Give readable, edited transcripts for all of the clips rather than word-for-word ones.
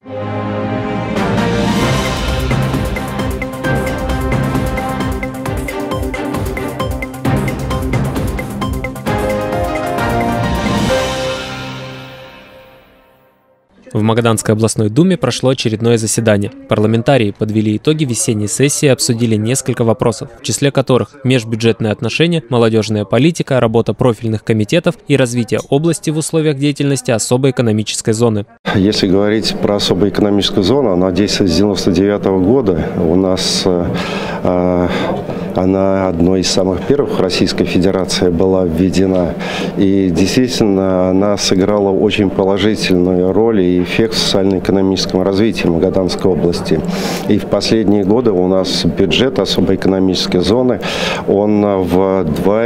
В Магаданской областной думе прошло очередное заседание. Парламентарии подвели итоги весенней сессии и обсудили несколько вопросов, в числе которых межбюджетные отношения, молодежная политика, работа профильных комитетов и развитие области в условиях деятельности особой экономической зоны. Если говорить про особую экономическую зону, она действует с 1999 года. У нас она одной из самых первых в Российской Федерации была введена. И действительно она сыграла очень положительную роль и эффект в социально-экономическом развитии Магаданской области. И в последние годы у нас бюджет особой экономической зоны, он в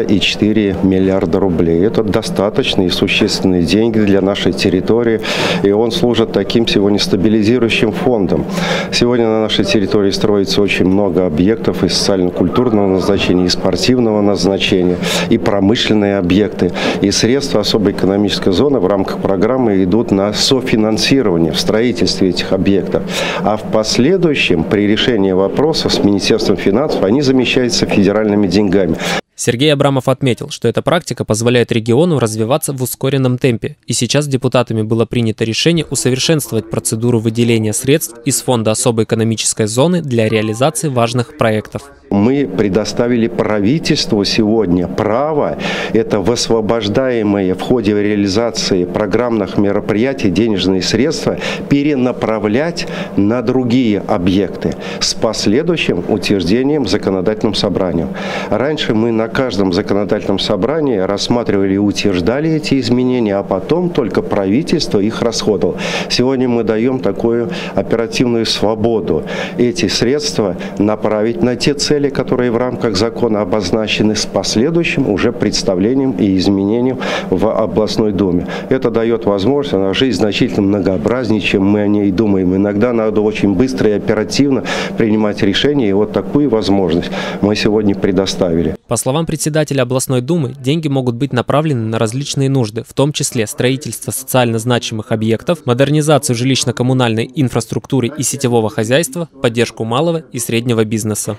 2,4 миллиарда рублей. Это достаточные и существенные деньги для нашей территории. И он служит таким сегодня стабилизирующим фондом. Сегодня на нашей территории строится очень много объектов и социально-культурного назначения, и спортивного назначения, и промышленные объекты. И средства особой экономической зоны в рамках программы идут на софинансирование в строительстве этих объектов. А в последующем, при решении вопросов с Министерством финансов, они замещаются федеральными деньгами. Сергей Абрамов отметил, что эта практика позволяет региону развиваться в ускоренном темпе. И сейчас депутатами было принято решение усовершенствовать процедуру выделения средств из Фонда особой экономической зоны для реализации важных проектов. Мы предоставили правительству сегодня право, это высвобождаемые в ходе реализации программных мероприятий денежные средства перенаправлять на другие объекты с последующим утверждением законодательным собранием. Раньше мы на каждом законодательном собрании рассматривали и утверждали эти изменения, а потом только правительство их расходовало. Сегодня мы даем такую оперативную свободу эти средства направить на те цели, которые в рамках закона обозначены, с последующим уже представлением и изменением в областной думе. Это дает возможность, она жизнь значительно многообразнее, чем мы о ней думаем. Иногда надо очень быстро и оперативно принимать решения, и вот такую возможность мы сегодня предоставили. По словам председателя областной думы, деньги могут быть направлены на различные нужды, в том числе строительство социально значимых объектов, модернизацию жилищно-коммунальной инфраструктуры и сетевого хозяйства, поддержку малого и среднего бизнеса.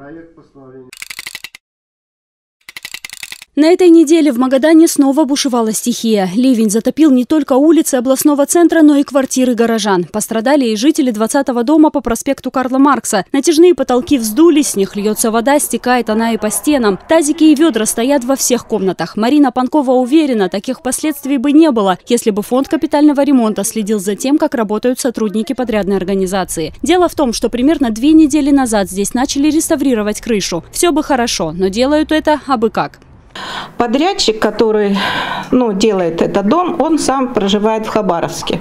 На этой неделе в Магадане снова бушевала стихия. Ливень затопил не только улицы областного центра, но и квартиры горожан. Пострадали и жители 20-го дома по проспекту Карла Маркса. Натяжные потолки вздулись, с них льется вода, стекает она и по стенам. Тазики и ведра стоят во всех комнатах. Марина Панкова уверена, таких последствий бы не было, если бы фонд капитального ремонта следил за тем, как работают сотрудники подрядной организации. Дело в том, что примерно 2 недели назад здесь начали реставрировать крышу. Все бы хорошо, но делают это абы как. Подрядчик, который делает этот дом, он сам проживает в Хабаровске.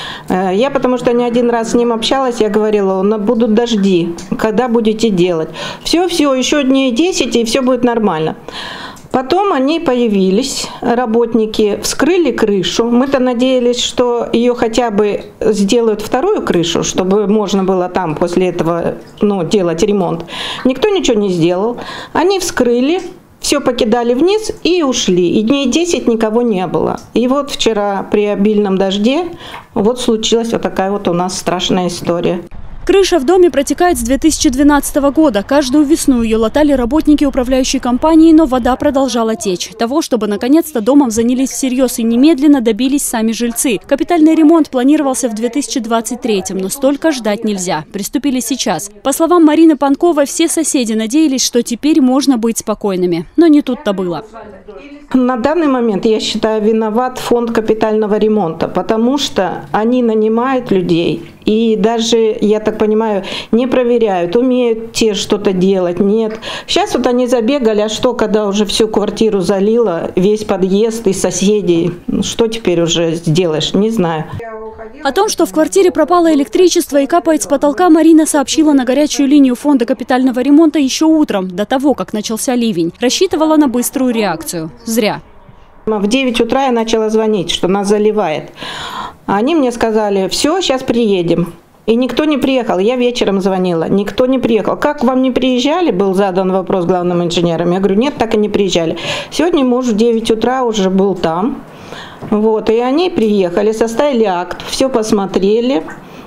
Я потому что не один раз с ним общалась, я говорила, будут дожди, когда будете делать. Все, еще дней 10 и все будет нормально. Потом они появились, работники, вскрыли крышу. Мы-то надеялись, что ее хотя бы сделают вторую крышу, чтобы можно было там после этого делать ремонт. Никто ничего не сделал. Они вскрыли. Все покидали вниз и ушли. И дней 10 никого не было. И вот вчера при обильном дожде случилась вот такая вот у нас страшная история. Крыша в доме протекает с 2012 года. Каждую весну ее латали работники управляющей компании, но вода продолжала течь. Того, чтобы наконец-то домом занялись всерьез и немедленно добились сами жильцы. Капитальный ремонт планировался в 2023-м, но столько ждать нельзя. Приступили сейчас. По словам Марины Панковой, все соседи надеялись, что теперь можно быть спокойными. Но не тут-то было. На данный момент, я считаю, виноват фонд капитального ремонта, потому что они нанимают людей и даже, я так понимаю, не проверяют, умеют те что-то делать, нет. Сейчас они забегали, а что, когда уже всю квартиру залило, весь подъезд и соседей, что теперь уже сделаешь, не знаю. О том, что в квартире пропало электричество и капает с потолка, Марина сообщила на горячую линию фонда капитального ремонта еще утром, до того, как начался ливень. Рассчитывала на быструю реакцию. Зря. В 9 утра я начала звонить, что нас заливает. Они мне сказали, все, сейчас приедем. И никто не приехал. Я вечером звонила, никто не приехал. Как вам не приезжали, был задан вопрос главным инженером. Я говорю, нет, так и не приезжали. Сегодня муж в 9 утра уже был там. И они приехали, составили акт, все посмотрели.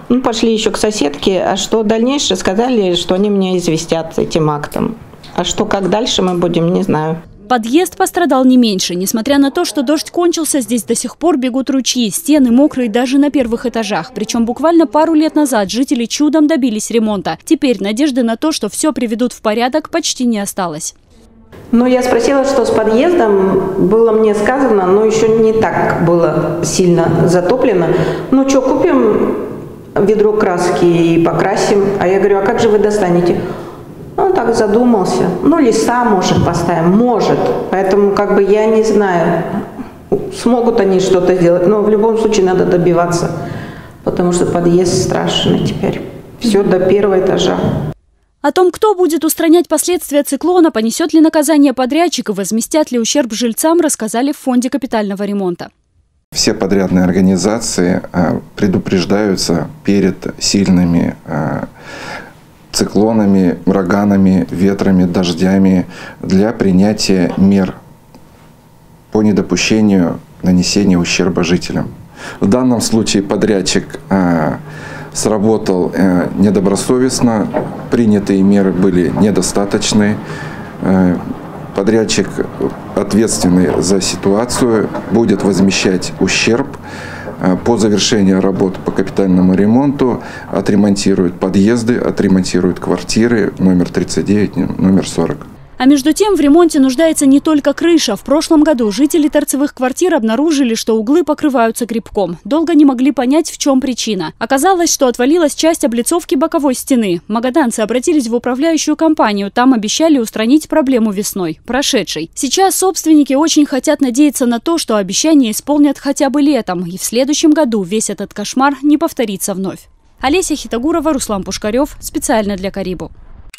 Ну, пошли еще к соседке, а что дальнейшее, сказали, что они меня известят этим актом. А что, как дальше мы будем, не знаю. Подъезд пострадал не меньше. Несмотря на то, что дождь кончился, здесь до сих пор бегут ручьи, стены мокрые даже на первых этажах. Причем буквально пару лет назад жители чудом добились ремонта. Теперь надежды на то, что все приведут в порядок, почти не осталось. Ну, я спросила, что с подъездом. Было мне сказано, но еще не так было сильно затоплено. Ну, что, купим ведро краски и покрасим. А я говорю, а как же вы достанете? Он так задумался. Ну, леса, может, поставим. Может. Поэтому, как бы, я не знаю, смогут они что-то сделать. Но в любом случае надо добиваться. Потому что подъезд страшный теперь. Все до первого этажа. О том, кто будет устранять последствия циклона, понесет ли наказание подрядчик и возместят ли ущерб жильцам, рассказали в фонде капитального ремонта. Все подрядные организации предупреждаются перед сильными циклонами, ураганами, ветрами, дождями для принятия мер по недопущению нанесения ущерба жителям. В данном случае подрядчик сработал недобросовестно, принятые меры были недостаточны. Подрядчик, ответственный за ситуацию, будет возмещать ущерб. По завершении работ по капитальному ремонту отремонтируют подъезды, отремонтируют квартиры номер 39, номер 40. А между тем в ремонте нуждается не только крыша. В прошлом году жители торцевых квартир обнаружили, что углы покрываются грибком. Долго не могли понять, в чем причина. Оказалось, что отвалилась часть облицовки боковой стены. Магаданцы обратились в управляющую компанию. Там обещали устранить проблему весной, прошедшей. Сейчас собственники очень хотят надеяться на то, что обещания исполнят хотя бы летом. И в следующем году весь этот кошмар не повторится вновь. Олеся Хитагурова, Руслан Пушкарев. Специально для Карибу.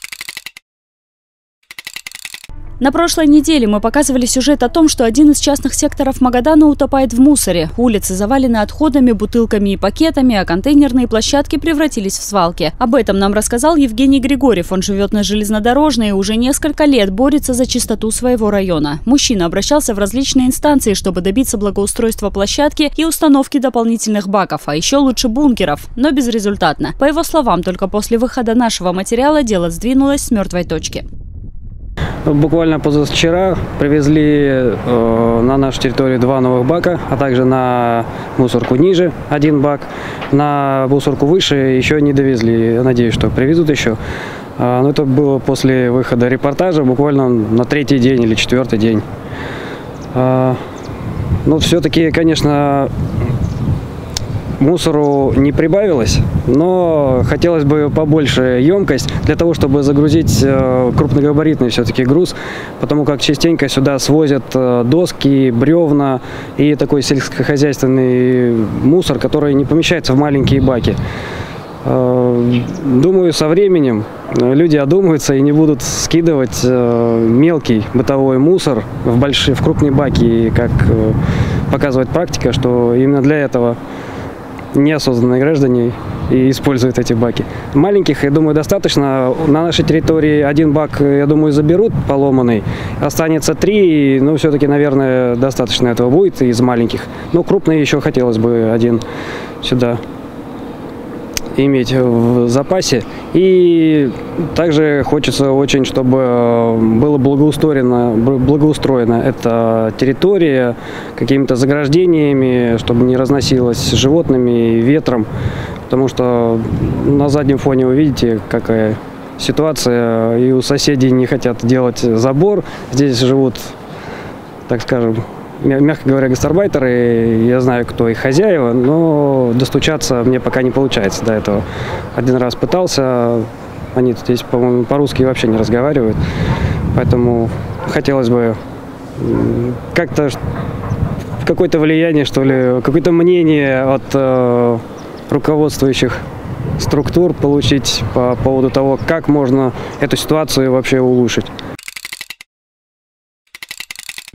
На прошлой неделе мы показывали сюжет о том, что один из частных секторов Магадана утопает в мусоре. Улицы завалены отходами, бутылками и пакетами, а контейнерные площадки превратились в свалки. Об этом нам рассказал Евгений Григорьев. Он живет на Железнодорожной и уже несколько лет борется за чистоту своего района. Мужчина обращался в различные инстанции, чтобы добиться благоустройства площадки и установки дополнительных баков, а еще лучше бункеров, но безрезультатно. По его словам, только после выхода нашего материала дело сдвинулось с мертвой точки. Буквально позавчера привезли на нашу территорию 2 новых бака, а также на мусорку ниже 1 бак. На мусорку выше еще не довезли. Я надеюсь, что привезут еще. Но это было после выхода репортажа, буквально на 3-й день или 4-й день. Но все-таки, конечно, мусору не прибавилось, но хотелось бы побольше емкость для того, чтобы загрузить крупногабаритный все-таки груз, потому как частенько сюда свозят доски, бревна и такой сельскохозяйственный мусор, который не помещается в маленькие баки. Думаю, со временем люди одумаются и не будут скидывать мелкий бытовой мусор в крупные баки. И как показывает практика, что именно для этого неосознанные граждане и используют эти баки. Маленьких, я думаю, достаточно. На нашей территории 1 бак, я думаю, заберут поломанный. Останется 3, но все-таки, наверное, достаточно этого будет из маленьких. Но крупный еще хотелось бы 1 сюда иметь в запасе. И также хочется очень, чтобы было благоустроена эта территория какими-то заграждениями, чтобы не разносилось животными и ветром, потому что на заднем фоне вы видите, какая ситуация, и у соседей не хотят делать забор. Здесь живут, так скажем, мягко говоря, гастарбайтеры. Я знаю, кто их хозяева, но достучаться мне пока не получается до этого. 1 раз пытался, они тут здесь, по-моему, по-русски вообще не разговаривают, поэтому хотелось бы как-то какое-то влияние, что ли, какое-то мнение от руководствующих структур получить по поводу того, как можно эту ситуацию вообще улучшить.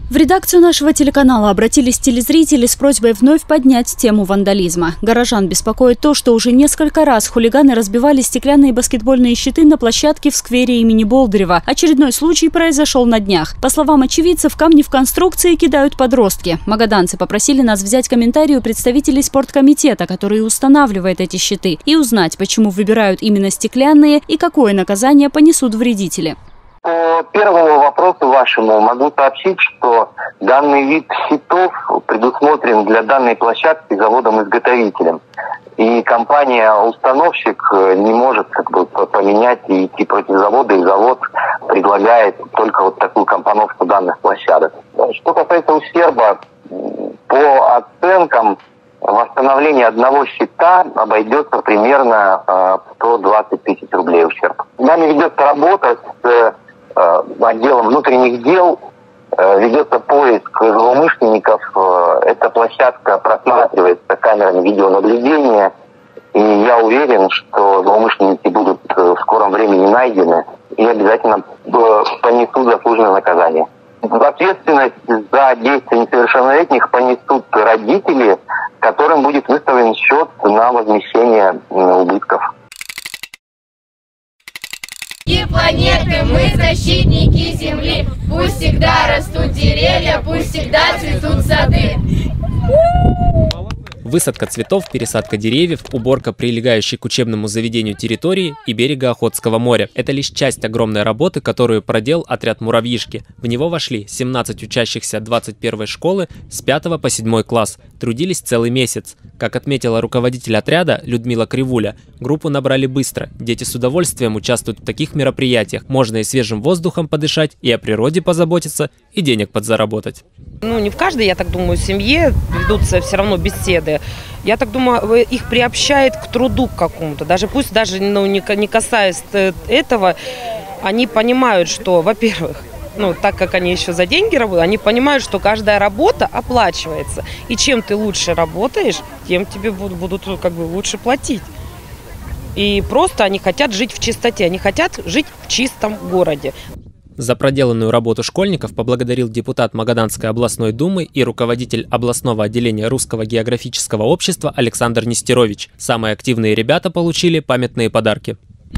В редакцию нашего телеканала обратились телезрители с просьбой вновь поднять тему вандализма. Горожан беспокоит то, что уже несколько раз хулиганы разбивали стеклянные баскетбольные щиты на площадке в сквере имени Болдырева. Очередной случай произошел на днях. По словам очевидцев, камни в конструкции кидают подростки. Магаданцы попросили нас взять комментарий у представителей спорткомитета, который устанавливает эти щиты, и узнать, почему выбирают именно стеклянные и какое наказание понесут вредители. По первому вопросу вашему могу сообщить, что данный вид щитов предусмотрен для данной площадки заводом-изготовителем. И компания-установщик не может поменять и идти против завода, и завод предлагает только вот такую компоновку данных площадок. Что касается ущерба, по оценкам восстановление одного щита обойдется примерно 120 тысяч рублей ущерб. Нами ведется работа с отделом внутренних дел, ведется поиск злоумышленников. Эта площадка просматривается камерами видеонаблюдения, и я уверен, что злоумышленники будут в скором времени найдены и обязательно понесут заслуженное наказание. Ответственность за действия несовершеннолетних понесут родители, которым будет выставлен счет на возмещение убытков. И планеты, мы защитники Земли. Пусть всегда растут деревья, пусть всегда цветут сады. Высадка цветов, пересадка деревьев, уборка прилегающей к учебному заведению территории и берега Охотского моря – это лишь часть огромной работы, которую проделал отряд «Муравьишки». В него вошли 17 учащихся 21-й школы с 5 по 7 класс. Трудились целый месяц. Как отметила руководитель отряда Людмила Кривуля, группу набрали быстро. Дети с удовольствием участвуют в таких мероприятиях. Можно и свежим воздухом подышать, и о природе позаботиться, и денег подзаработать. Не в каждой, я так думаю, семье ведутся все равно беседы. Я так думаю, их приобщает к труду какому-то. Пусть не касаясь этого, они понимают, что, во-первых, так как они еще за деньги работают, они понимают, что каждая работа оплачивается. И чем ты лучше работаешь, тем тебе будут лучше платить. И просто они хотят жить в чистоте, они хотят жить в чистом городе. За проделанную работу школьников поблагодарил депутат Магаданской областной думы и руководитель областного отделения Русского географического общества Александр Нестерович. Самые активные ребята получили памятные подарки.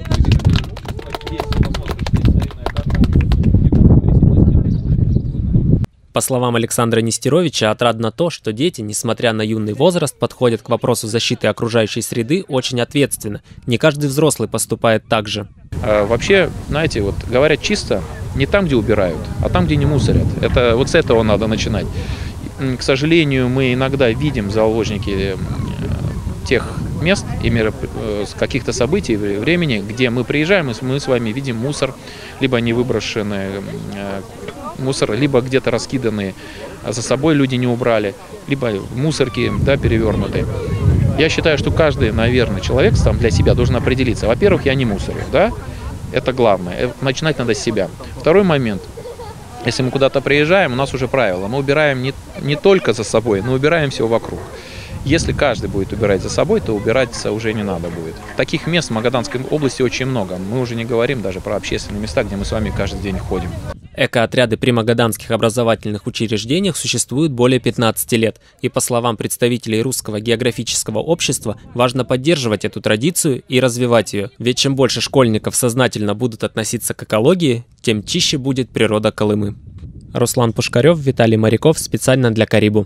По словам Александра Нестеровича, отрадно то, что дети, несмотря на юный возраст, подходят к вопросу защиты окружающей среды очень ответственно. Не каждый взрослый поступает так же. Вообще, знаете, говорят чисто не там, где убирают, а там, где не мусорят. С этого надо начинать. К сожалению, мы иногда видим заложники тех мест и каких-то событий, времени, где мы приезжаем, и мы с вами видим мусор, либо невыброшенный мусор, либо где-то раскиданные, а за собой люди не убрали, либо мусорки, перевернутые. Я считаю, что каждый, наверное, человек сам для себя должен определиться. Во-первых, я не мусорю, это главное. Начинать надо с себя. Второй момент. Если мы куда-то приезжаем, у нас уже правило. Мы убираем не только за собой, но убираем все вокруг. Если каждый будет убирать за собой, то убираться уже не надо будет. Таких мест в Магаданской области очень много. Мы уже не говорим даже про общественные места, где мы с вами каждый день ходим. Эко-отряды при магаданских образовательных учреждениях существуют более 15 лет. И по словам представителей Русского географического общества, важно поддерживать эту традицию и развивать ее. Ведь чем больше школьников сознательно будут относиться к экологии, тем чище будет природа Колымы. Руслан Пушкарев, Виталий Моряков. Специально для Карибу.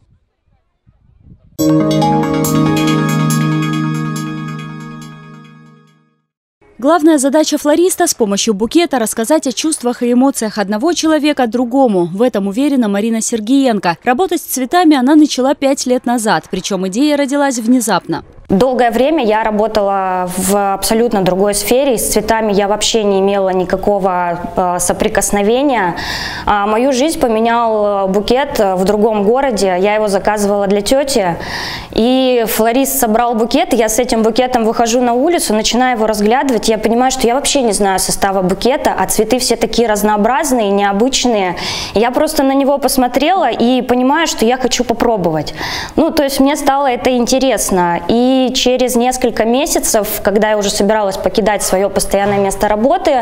Главная задача флориста – с помощью букета рассказать о чувствах и эмоциях одного человека другому. В этом уверена Марина Сергиенко. Работать с цветами она начала 5 лет назад, причем идея родилась внезапно. Долгое время я работала в абсолютно другой сфере. С цветами я вообще не имела никакого соприкосновения. Мою жизнь поменял букет в другом городе. Я его заказывала для тети. И флорист собрал букет. Я с этим букетом выхожу на улицу, начинаю его разглядывать. Я понимаю, что я вообще не знаю состава букета, а цветы все такие разнообразные, необычные. Я просто на него посмотрела и понимаю, что я хочу попробовать. То есть мне стало это интересно. И И через несколько месяцев, когда я уже собиралась покидать свое постоянное место работы,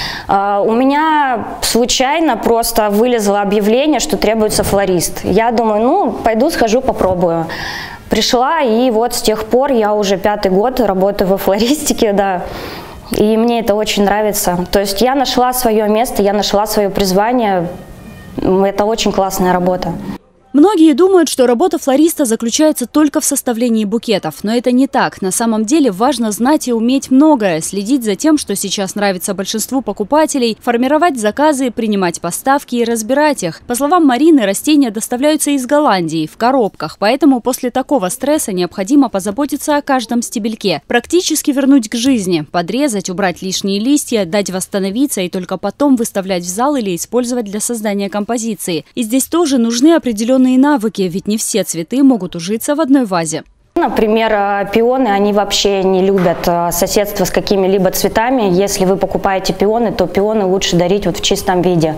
у меня случайно просто вылезло объявление, что требуется флорист. Я думаю, ну, пойду схожу, попробую. Пришла, и вот с тех пор я уже 5-й год работаю во флористике, да. И мне это очень нравится. То есть я нашла свое место, я нашла свое призвание. Это очень классная работа. Многие думают, что работа флориста заключается только в составлении букетов. Но это не так. На самом деле важно знать и уметь многое. Следить за тем, что сейчас нравится большинству покупателей, формировать заказы, принимать поставки и разбирать их. По словам Марины, растения доставляются из Голландии, в коробках. Поэтому после такого стресса необходимо позаботиться о каждом стебельке. Практически вернуть к жизни. Подрезать, убрать лишние листья, дать восстановиться и только потом выставлять в зал или использовать для создания композиции. И здесь тоже нужны определенные навыки, ведь не все цветы могут ужиться в одной вазе. Например, пионы, они вообще не любят соседство с какими-либо цветами. Если вы покупаете пионы, то пионы лучше дарить вот в чистом виде.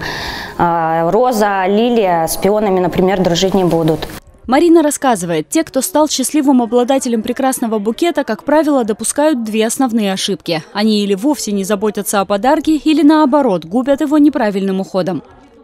Роза, лилия с пионами, например, дружить не будут. Марина рассказывает, те, кто стал счастливым обладателем прекрасного букета, как правило, допускают две основные ошибки. Они или вовсе не заботятся о подарке, или наоборот, губят его неправильным уходом.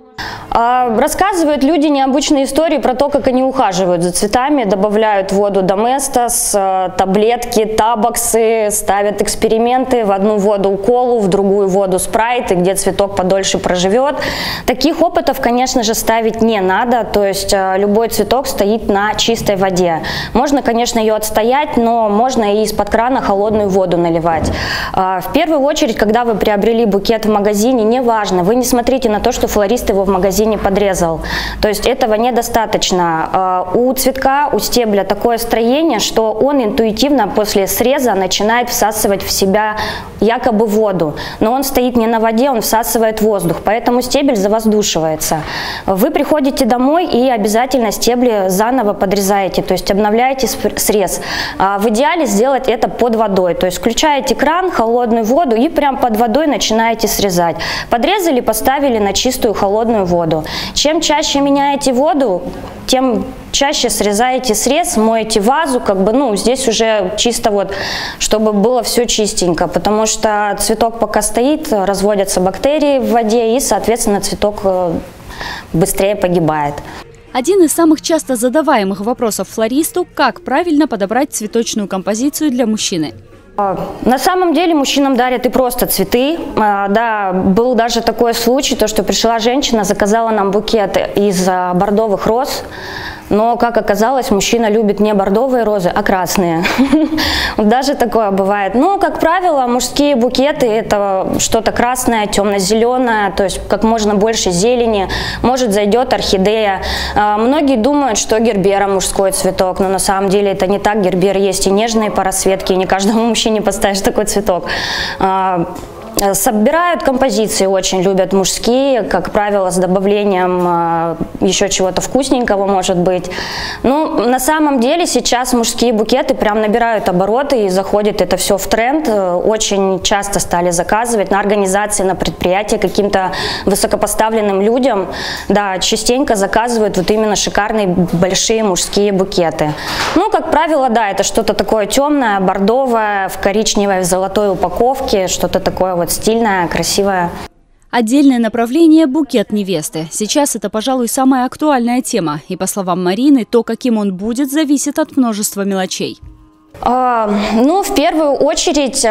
Рассказывают люди необычные истории про то, как они ухаживают за цветами, добавляют в воду доместос, таблетки, табаксы, ставят эксперименты, в одну воду уколу, в другую воду спрайт, и где цветок подольше проживет. Таких опытов, конечно же, ставить не надо, то есть любой цветок стоит на чистой воде. Можно, конечно, ее отстоять, но можно и из-под крана холодную воду наливать. В первую очередь, когда вы приобрели букет в магазине, неважно, вы не смотрите на то, что флорист его в магазине подрезал. То есть этого недостаточно. У цветка, у стебля такое строение, что он интуитивно после среза начинает всасывать в себя якобы воду. Но он стоит не на воде, он всасывает воздух, поэтому стебель завоздушивается. Вы приходите домой и обязательно стебли заново подрезаете, то есть обновляете срез. В идеале сделать это под водой, то есть включаете кран, холодную воду и прям под водой начинаете срезать. Подрезали, поставили на чистую холодную воду. Чем чаще меняете воду, тем чаще срезаете срез, моете вазу, здесь уже чисто вот, чтобы было все чистенько, потому что цветок пока стоит, разводятся бактерии в воде и, соответственно, цветок быстрее погибает. Один из самых часто задаваемых вопросов флористу – как правильно подобрать цветочную композицию для мужчины. На самом деле мужчинам дарят и просто цветы. Да, был даже такой случай, что пришла женщина, заказала нам букет из бордовых роз. Но, как оказалось, мужчина любит не бордовые розы, а красные. Даже такое бывает. Но, как правило, мужские букеты – это что-то красное, темно-зеленое, то есть как можно больше зелени. Может, зайдет орхидея. Многие думают, что гербера мужской цветок, но на самом деле это не так. Гербер есть и нежные парасветки, и не каждому мужчине поставишь такой цветок. Собирают композиции, очень любят мужские, как правило, с добавлением еще чего-то вкусненького, может быть. Ну, на самом деле сейчас мужские букеты прям набирают обороты и заходит это все в тренд. Очень часто стали заказывать на организации, на предприятия каким-то высокопоставленным людям. Да, частенько заказывают вот именно шикарные большие мужские букеты. Ну, как правило, да, это что-то такое темное, бордовое, в коричневой, в золотой упаковке, что-то такое вот стильная, красивая. Отдельное направление – букет невесты. Сейчас это, пожалуй, самая актуальная тема. И, по словам Марины, то, каким он будет, зависит от множества мелочей. Ну, в первую очередь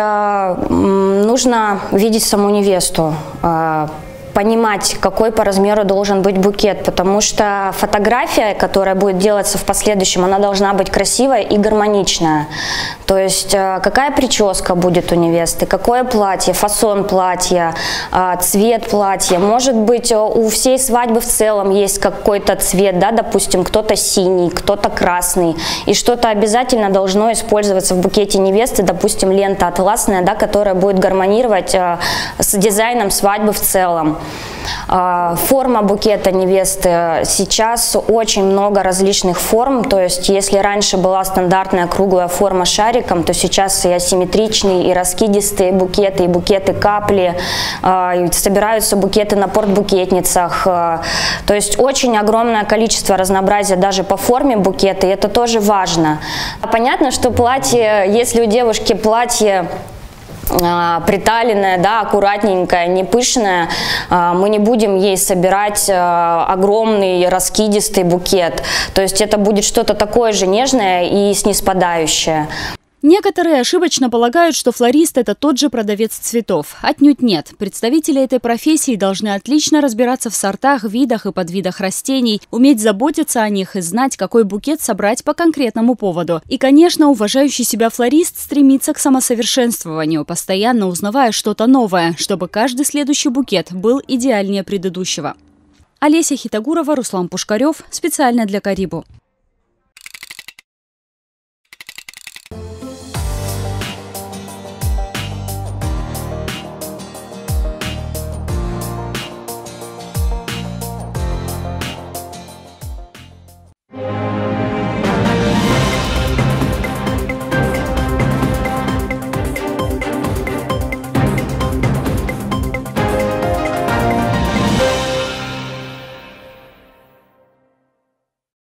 нужно видеть саму невесту, понимать, какой по размеру должен быть букет, потому что фотография, которая будет делаться в последующем, она должна быть красивая и гармоничная. То есть какая прическа будет у невесты, какое платье, фасон платья, цвет платья. Может быть, у всей свадьбы в целом есть какой-то цвет, да, допустим, кто-то синий, кто-то красный, и что-то обязательно должно использоваться в букете невесты, допустим, лента атласная, да, которая будет гармонировать с дизайном свадьбы в целом. форма букета невесты. Сейчас очень много различных форм, то есть если раньше была стандартная круглая форма шариком, то сейчас и асимметричные, и раскидистые букеты, и букеты капли, собираются букеты на портбукетницах. То есть очень огромное количество разнообразия даже по форме букета, и это тоже важно. Понятно, что платье, если у девушки платье приталенная, да, аккуратненькая, не пышная, мы не будем ей собирать огромный раскидистый букет. То есть это будет что-то такое же нежное и снисходящее. Некоторые ошибочно полагают, что флорист – это тот же продавец цветов. Отнюдь нет. Представители этой профессии должны отлично разбираться в сортах, видах и подвидах растений, уметь заботиться о них и знать, какой букет собрать по конкретному поводу. И, конечно, уважающий себя флорист стремится к самосовершенствованию, постоянно узнавая что-то новое, чтобы каждый следующий букет был идеальнее предыдущего. Олеся Хитагурова, Руслан Пушкарев. Специально для Карибу.